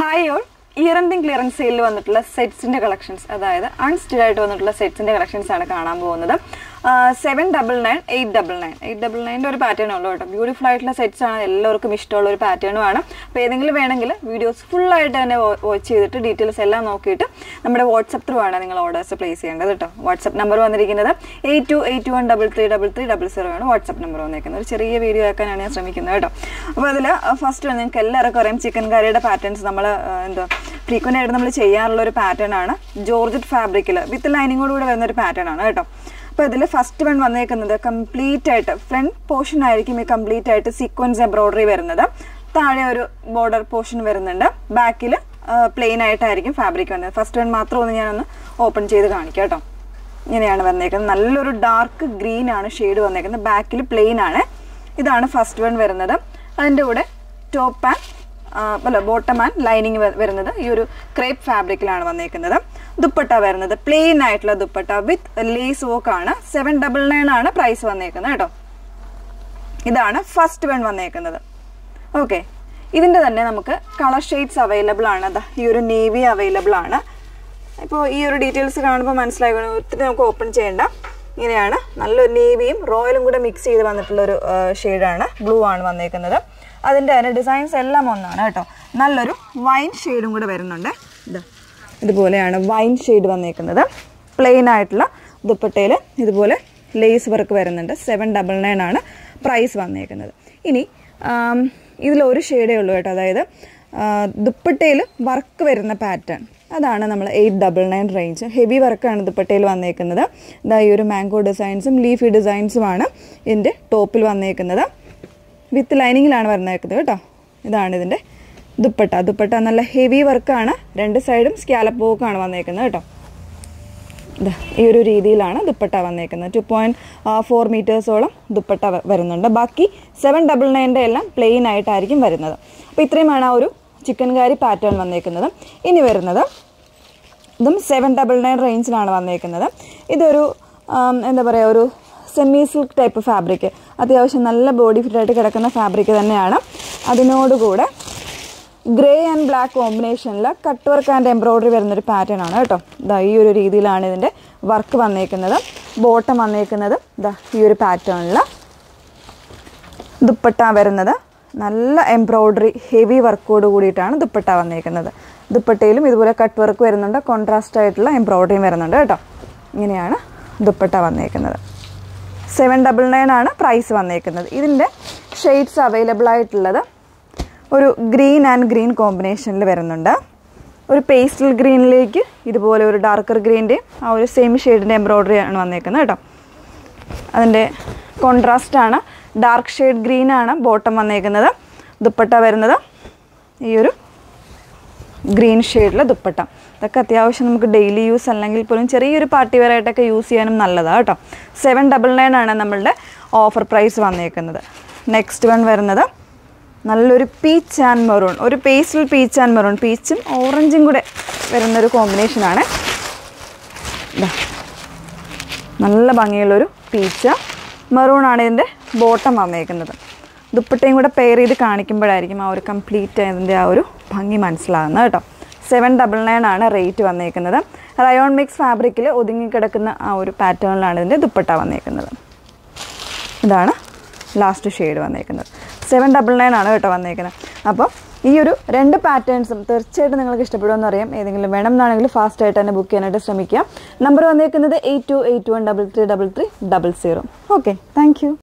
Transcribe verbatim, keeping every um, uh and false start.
Hi all. Year ending clearance sale വന്നിട്ടുള്ള സെറ്റ്സിന്റെ collections അതായത് unstitched ആയിട്ട് വന്നിട്ടുള്ള സെറ്റ്സിന്റെ കളക്ഷൻസ് ആണ് കാണാൻ പോകുന്നത്. seven nine nine eight nine nine eight nine nine ന്റെ ഒരു പാറ്റേൺ ഉള്ളൂ കേട്ടോ. ബ്യൂട്ടിഫുൾ ആയിട്ടുള്ള സെറ്റ്സ് ആണ്, എല്ലാവർക്കും ഇഷ്ടമുള്ള ഒരു പാറ്റേണും ആണ്. അപ്പോൾ ഏതെങ്കിലും വേണമെങ്കിൽ വീഡിയോസ് ഫുൾ ആയിട്ട് തന്നെ വാച്ച് ചെയ്തിട്ട് ഡീറ്റെയിൽസ് എല്ലാം നോക്കിയിട്ട് നമ്മുടെ വാട്സ്ആപ്പ് ത്രൂ ആണ് നിങ്ങൾ ഓർഡേഴ്സ് പ്ലേസ് ചെയ്യേണ്ടത് കേട്ടോ. വാട്സ്ആപ്പ് നമ്പർ വന്നിരിക്കുന്നത് eight two eight one double three double three double zero ആണ് വാട്സ്ആപ്പ് നമ്പർ വന്നിരിക്കുന്നത്. ഒരു ചെറിയ വീഡിയോ ആക്കാനാണ് ഞാൻ ശ്രമിക്കുന്നത് കേട്ടോ. അപ്പോൾ അതിൽ ഫസ്റ്റ് നിങ്ങൾക്ക് എല്ലാവർക്കും അറിയാം ചിക്കൻ കറിയുടെ പാറ്റേൺസ് നമ്മൾ എന്താ ഫ്രീക്വൻ്റ് ആയിട്ട് നമ്മൾ ചെയ്യാറുള്ള ഒരു പാറ്റേൺ ആണ്. ജോർജറ്റ് ഫാബ്രിക്കിൽ വിത്ത് ലൈനിങ്ങോടുകൂടി വരുന്ന ഒരു പാറ്റേൺ ആണ് കേട്ടോ. അപ്പോൾ ഇതിൽ ഫസ്റ്റ് വൺ വന്നേക്കുന്നത് കംപ്ലീറ്റ് ആയിട്ട് ഫ്രണ്ട് പോർഷൻ ആയിരിക്കും ഈ കംപ്ലീറ്റ് ആയിട്ട് സീക്വൻസ് എംബ്രോയിഡറി വരുന്നത്. താഴെ ഒരു ബോർഡർ പോർഷൻ വരുന്നുണ്ട്. ബാക്കിൽ പ്ലെയിൻ ആയിട്ടായിരിക്കും ഫാബ്രിക് വരുന്നത്. ഫസ്റ്റ് വൺ മാത്രം ഒന്ന് ഞാനൊന്ന് ഓപ്പൺ ചെയ്ത് കാണിക്കാം കേട്ടോ. ഇങ്ങനെയാണ് വന്നേക്കുന്നത്. നല്ലൊരു ഡാർക്ക് ഗ്രീൻ ആണ് ഷെയ്ഡ് വന്നേക്കുന്നത്. ബാക്കിൽ പ്ലെയിൻ ആണ്. ഇതാണ് ഫസ്റ്റ് വൺ വരുന്നത്. അതിൻ്റെ കൂടെ ടോപ്പ് ആൻഡ് അല്ല ബോട്ടം ആൻഡ് ലൈനിങ് വരുന്നത് ഈ ഒരു ക്രേപ്പ് ഫാബ്രിക്കിലാണ് വന്നേക്കുന്നത്. ദുപ്പട്ട വരുന്നത് പ്ലെയിൻ ആയിട്ടുള്ള ദുപ്പട്ട വിത്ത് ലേസ് വർക്ക് ആണ്. സെവൻ ഡബിൾ നയൻ ആണ് പ്രൈസ് വന്നേക്കുന്നത് കേട്ടോ. ഇതാണ് ഫസ്റ്റ് വൺ വന്നേക്കുന്നത്. ഓക്കെ, ഇതിൻ്റെ തന്നെ നമുക്ക് കളർ ഷെയ്ഡ്സ് അവൈലബിൾ ആണ്. അതാ ഈ ഒരു നേവി അവൈലബിൾ ആണ്. ഇപ്പോൾ ഈ ഒരു ഡീറ്റെയിൽസ് കാണുമ്പോൾ മനസ്സിലായി, ഒത്തിരി നമുക്ക് ഓപ്പൺ ചെയ്യേണ്ട. ഇങ്ങനെയാണ് നല്ലൊരു നേവിയും റോയലും കൂടെ മിക്സ് ചെയ്ത് വന്നിട്ടുള്ളൊരു ഷെയ്ഡാണ്. ബ്ലൂ ആണ് വന്നേക്കുന്നത്. അതിൻ്റെ തന്നെ ഡിസൈൻസ് എല്ലാം ഒന്നാണ് കേട്ടോ. നല്ലൊരു വൈൻ ഷെയ്ഡും കൂടെ വരുന്നുണ്ട്. ഇത് ഇതുപോലെയാണ് വൈൻ ഷെയ്ഡ് വന്നേക്കുന്നത്. പ്ലെയിൻ ആയിട്ടുള്ള ദുപ്പട്ടയിൽ ഇതുപോലെ ലേസ് വർക്ക് വരുന്നുണ്ട്. സെവൻ ഡബിൾ നയൻ ആണ് പ്രൈസ് വന്നേക്കുന്നത്. ഇനി ഇതിലൊരു ഷെയ്ഡേ ഉള്ളൂ കേട്ടോ. അതായത് ദുപ്പട്ടയിൽ വർക്ക് വരുന്ന പാറ്റേൺ അതാണ് നമ്മൾ eight double nine range. Heavy വർക്കാണ് ദുപ്പട്ടയിൽ വന്നേക്കുന്നത്. ഇതാ ഈ ഒരു മാംഗോ ഡിസൈൻസും ലീഫി ഡിസൈൻസുമാണ് ഇതിൻ്റെ ടോപ്പിൽ വന്നേക്കുന്നത്. വിത്ത് ലൈനിങ്ങിലാണ് വന്നേക്കുന്നത് കേട്ടോ. ഇതാണ് ഇതിൻ്റെ ദുപ്പട്ട. ദുപ്പട്ട നല്ല ഹെവി വർക്കാണ്. രണ്ട് സൈഡും സ്കാലപ്പ് വർക്കാണ് വന്നേക്കുന്നത് കേട്ടോ. ഇതാ ഈ ഒരു രീതിയിലാണ് ദുപ്പട്ട വന്നേക്കുന്നത്. ടു പോയിൻറ്റ് ഫോർ മീറ്റേഴ്സോളം ദുപ്പട്ട വരുന്നുണ്ട്. ബാക്കി സെവൻ ഡബിൾ നയൻ്റെ എല്ലാം പ്ലെയിൻ ആയിട്ടായിരിക്കും വരുന്നത്. അപ്പോൾ ഇത്രയുമാണ് ആ ഒരു ചിക്കൻ കാരി പാറ്റേൺ വന്നേക്കുന്നത്. ഇനി വരുന്നത് ഇതും സെവൻ ഡബിൾ നയൻ റേഞ്ചിലാണ് വന്നേക്കുന്നത്. ഇതൊരു എന്താ പറയുക, ഒരു സെമി സിൽക്ക് ടൈപ്പ് ഫാബ്രിക്, അത്യാവശ്യം നല്ല ബോഡി ഫിറ്റായിട്ട് കിടക്കുന്ന ഫാബ്രിക് തന്നെയാണ്. അതിനോടുകൂടെ ഗ്രേ ആൻഡ് ബ്ലാക്ക് കോമ്പിനേഷനിൽ കട്ട് വർക്ക് ആൻഡ് എംബ്രോയിഡറി വരുന്നൊരു പാറ്റേൺ ആണ് കേട്ടോ. ഇതാ ഈ ഒരു രീതിയിലാണ് ഇതിൻ്റെ വർക്ക് വന്നേക്കുന്നത്. ബോട്ടം വന്നേക്കുന്നത് ഇതാ ഈ ഒരു പാറ്റേണിൽ. ദുപ്പട്ട വരുന്നത് നല്ല എംബ്രോയിഡറി ഹെവി വർക്കോട് കൂടിയിട്ടാണ് ദുപ്പട്ട വന്നേക്കുന്നത്. ദുപ്പട്ടയിലും ഇതുപോലെ കട്ട് വർക്ക് വരുന്നുണ്ട്. കോൺട്രാസ്റ്റ് ആയിട്ടുള്ള എംബ്രോയിഡറിയും വരുന്നുണ്ട് കേട്ടോ. ഇങ്ങനെയാണ് ദുപ്പട്ട വന്നേക്കുന്നത്. സെവൻ ഡബിൾ നയൻ ആണ് പ്രൈസ് വന്നേക്കുന്നത്. ഇതിൻ്റെ ഷെയ്ഡ്സ് അവൈലബിൾ ആയിട്ടുള്ളത് ഒരു ഗ്രീൻ ആൻഡ് ഗ്രീൻ കോമ്പിനേഷനിൽ വരുന്നുണ്ട്. ഒരു പേസ്റ്റൽ ഗ്രീനിലേക്ക് ഇതുപോലെ ഒരു ഡാർക്കർ ഗ്രീൻ്റെയും ആ ഒരു സെയിം ഷെയ്ഡിൻ്റെ എംബ്രോയിഡറി ആണ് വന്നേക്കുന്നത് കേട്ടോ. അതിൻ്റെ കോൺട്രാസ്റ്റ് ആണ്. ഡാർക്ക് ഷെയ്ഡ് ഗ്രീൻ ആണ് ബോട്ടം വന്നേക്കുന്നത്. ദുപ്പട്ട വരുന്നത് ഈ ഒരു ഗ്രീൻ ഷെയ്ഡിലെ ദുപ്പട്ട. ഇതൊക്കെ അത്യാവശ്യം നമുക്ക് ഡെയിലി യൂസ് അല്ലെങ്കിൽ പോലും ചെറിയൊരു പാർട്ടി വെയർ ആയിട്ടൊക്കെ യൂസ് ചെയ്യാനും നല്ലതാണ് കേട്ടോ. സെവൻ ഡബിൾ നയൻ ആണ് നമ്മളുടെ ഓഫർ പ്രൈസ് വന്നേക്കുന്നത്. നെക്സ്റ്റ് വൺ വരുന്നത് നല്ലൊരു പീച്ച് ആൻഡ് മെറൂൺ, ഒരു പേസ്റ്റൽ പീച്ച് ആൻഡ് മെറൂൺ, പീച്ചും ഓറഞ്ചും കൂടെ വരുന്നൊരു കോമ്പിനേഷനാണ്. നല്ല ഭംഗിയുള്ളൊരു പീച്ച് മെറൂൺ ആണ് ഇതിൻ്റെ ബോട്ടം വന്നേക്കുന്നത്. ദുപ്പട്ടയും കൂടെ പെയർ ചെയ്ത് കാണിക്കുമ്പോഴായിരിക്കും ആ ഒരു കംപ്ലീറ്റ് അതിൻ്റെ ആ ഒരു ഭംഗി മനസ്സിലാകുന്നത് കേട്ടോ. സെവൻ ഡബിൾ നയൻ ആണ് റേറ്റ് വന്നേക്കുന്നത്. റയോൺ മിക്സ് ഫാബ്രിക്കിൽ ഒതുങ്ങിക്കിടക്കുന്ന ആ ഒരു പാറ്റേണിലാണ് ഇതിൻ്റെ ദുപ്പട്ട വന്നേക്കുന്നത്. ഇതാണ് ലാസ്റ്റ് ഷെയ്ഡ് വന്നേക്കുന്നത്. സെവൻ ഡബിൾ നയൻ ആണ് കേട്ടോ വന്നേക്കുന്നത്. അപ്പോൾ ഈ ഒരു രണ്ട് പാറ്റേൺസും തീർച്ചയായിട്ടും നിങ്ങൾക്ക് ഇഷ്ടപ്പെടുമെന്ന് അറിയാം. ഏതെങ്കിലും വേണം എന്നാണെങ്കിൽ ഫാസ്റ്റ് ആയിട്ട് തന്നെ ബുക്ക് ചെയ്യാനായിട്ട് ശ്രമിക്കുക. നമ്പർ വന്നേക്കുന്നത് eight two eight one double three double three double zero. Okay, thank U.